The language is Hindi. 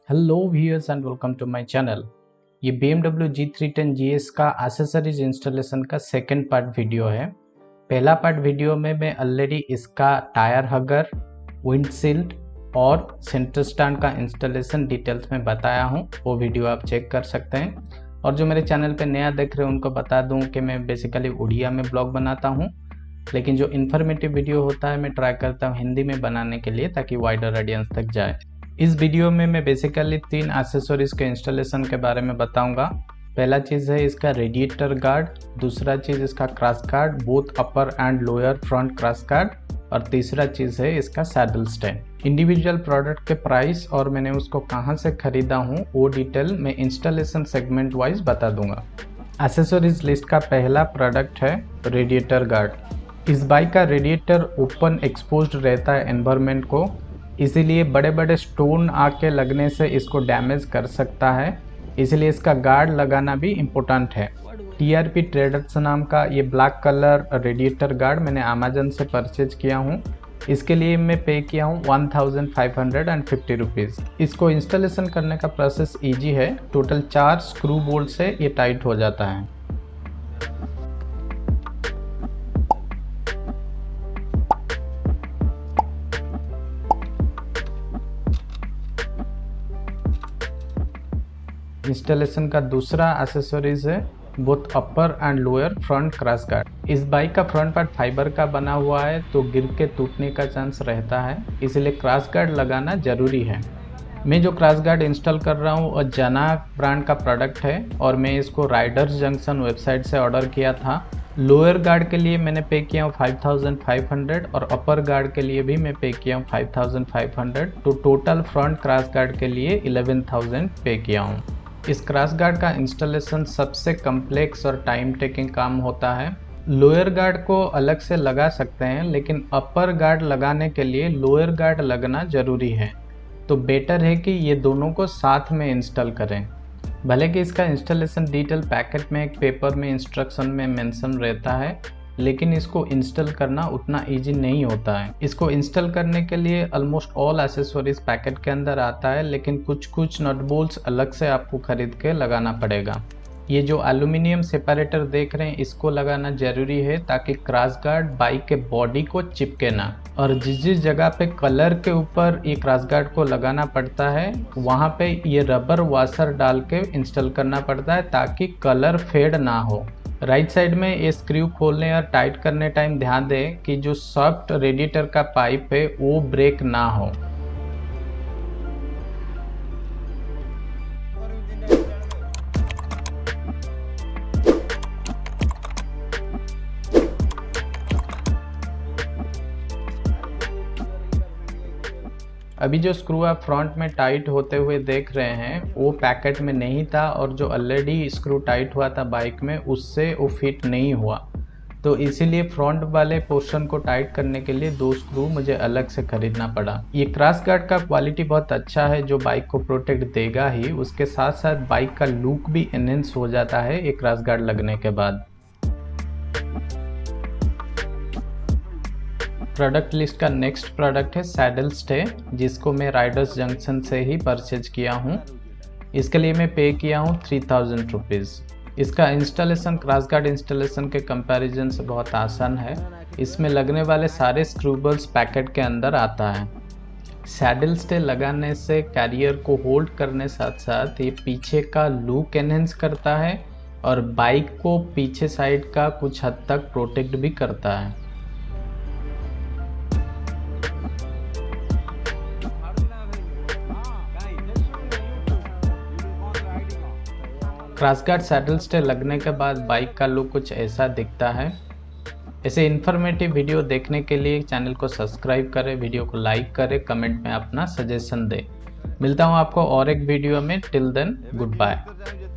Hello viewers and welcome to my channel. ये BMW G310 GS का एसेसरीज इंस्टॉलेशन का सेकंड पार्ट वीडियो है। पहला पार्ट वीडियो में मैं ऑलरेडी इसका टायर हगर, विंडशील्ड और सेंटर स्टैंड का इंस्टॉलेशन डिटेल्स में बताया हूँ, वो वीडियो आप चेक कर सकते हैं। और जो मेरे चैनल पे नया देख रहे हैं उनको बता दूँ कि मैं बेसिकली उड़िया में ब्लॉग बनाता हूँ, लेकिन जो इन्फॉर्मेटिव वीडियो होता है मैं ट्राई करता हूँ हिंदी में बनाने के लिए ताकि वाइडर ऑडियंस तक जाए। इस वीडियो में मैं बेसिकली 3 एक्सेसरीज के इंस्टॉलेशन के बारे में बताऊंगा। पहला चीज़ है इसका रेडिएटर गार्ड, दूसरा चीज़ इसका cross guard, both upper and lower front cross guard, और तीसरा चीज़ है इसका सैडल स्टैंड। इंडिविजुअल प्रोडक्ट के प्राइस और मैंने उसको कहां से खरीदा हूं वो डिटेल मैं इंस्टॉलेशन सेगमेंट वाइज बता दूंगा। एक्सेसरीज लिस्ट का पहला प्रोडक्ट है रेडिएटर गार्ड। इस बाइक का रेडिएटर ओपन एक्सपोज्ड रहता है एनवायरनमेंट को, इसीलिए बड़े बड़े स्टोन आके लगने से इसको डैमेज कर सकता है, इसलिए इसका गार्ड लगाना भी इम्पोर्टेंट है। TRP ट्रेडर्स नाम का ये ब्लैक कलर रेडिएटर गार्ड मैंने अमेजन से परचेज किया हूँ। इसके लिए मैं पे किया हूँ 1550 रुपीज़। इसको इंस्टॉलेशन करने का प्रोसेस ईजी है। टोटल 4 स्क्रू बोल्ट से ये टाइट हो जाता है। इंस्टॉलेशन का दूसरा एक्सेसरीज है both upper and lower front cross guard. इस बाइक का फ्रंट पार्ट फाइबर का बना हुआ है तो गिर के टूटने का चांस रहता है, इसलिए क्रॉस गार्ड लगाना जरूरी है। मैं जो क्रॉस गार्ड इंस्टॉल कर रहा हूँ वो जना ब्रांड का प्रोडक्ट है और मैं इसको राइडर्स जंक्शन वेबसाइट से ऑर्डर किया था। लोअर गार्ड के लिए मैंने पे किया हूँ 5500 और अपर गार्ड के लिए भी मैं पे किया हूँ 5500, तो टोटल फ्रंट क्रॉस गार्ड के लिए 11000 पे किया हूँ। इस क्रॉस गार्ड का इंस्टॉलेशन सबसे कम्प्लेक्स और टाइम टेकिंग काम होता है। लोअर गार्ड को अलग से लगा सकते हैं, लेकिन अपर गार्ड लगाने के लिए लोअर गार्ड लगना ज़रूरी है, तो बेटर है कि ये दोनों को साथ में इंस्टॉल करें। भले कि इसका इंस्टॉलेशन डिटेल पैकेट में एक पेपर में इंस्ट्रक्शन में मेंशन रहता है, लेकिन इसको इंस्टॉल करना उतना इजी नहीं होता है। इसको इंस्टॉल करने के लिए ऑलमोस्ट ऑल एक्सेसरीज पैकेट के अंदर आता है, लेकिन कुछ नट बोल्ट्स अलग से आपको खरीद के लगाना पड़ेगा। ये जो एल्यूमिनियम सेपरेटर देख रहे हैं इसको लगाना जरूरी है ताकि क्रॉस गार्ड बाइक के बॉडी को चिपके ना, और जिस जगह पे कलर के ऊपर ये क्रॉस गार्ड को लगाना पड़ता है वहाँ पे ये रबर वाशर डाल के इंस्टॉल करना पड़ता है ताकि कलर फेड ना हो। राइट साइड में ये स्क्रू खोलने और टाइट करने टाइम ध्यान दें कि जो सॉफ्ट रेडिएटर का पाइप है वो ब्रेक ना हो। अभी जो स्क्रू आप फ्रंट में टाइट होते हुए देख रहे हैं वो पैकेट में नहीं था, और जो ऑलरेडी स्क्रू टाइट हुआ था बाइक में उससे वो फिट नहीं हुआ, तो इसीलिए फ्रंट वाले पोर्शन को टाइट करने के लिए 2 स्क्रू मुझे अलग से खरीदना पड़ा। ये क्रॉस गार्ड का क्वालिटी बहुत अच्छा है जो बाइक को प्रोटेक्ट देगा ही, उसके साथ साथ बाइक का लुक भी एनहेंस हो जाता है ये क्रॉस गार्ड लगने के बाद। प्रोडक्ट लिस्ट का नेक्स्ट प्रोडक्ट है सैडल स्टे, जिसको मैं राइडर्स जंक्शन से ही परचेज किया हूँ। इसके लिए मैं पे किया हूँ 3000 रुपीज़। इसका इंस्टॉलेशन क्रॉस गार्ड इंस्टॉलेशन के कंपैरिजन से बहुत आसान है। इसमें लगने वाले सारे स्क्रूबल्स पैकेट के अंदर आता है। सैडल स्टे लगाने से कैरियर को होल्ड करने साथ साथ ये पीछे का लुक एनहेंस करता है और बाइक को पीछे साइड का कुछ हद तक प्रोटेक्ट भी करता है। क्रॉस गार्ड सैडल स्टे लगने के बाद बाइक का लुक कुछ ऐसा दिखता है। ऐसे इन्फॉर्मेटिव वीडियो देखने के लिए चैनल को सब्सक्राइब करें, वीडियो को लाइक करें, कमेंट में अपना सजेशन दें। मिलता हूँ आपको और एक वीडियो में। Till then good bye.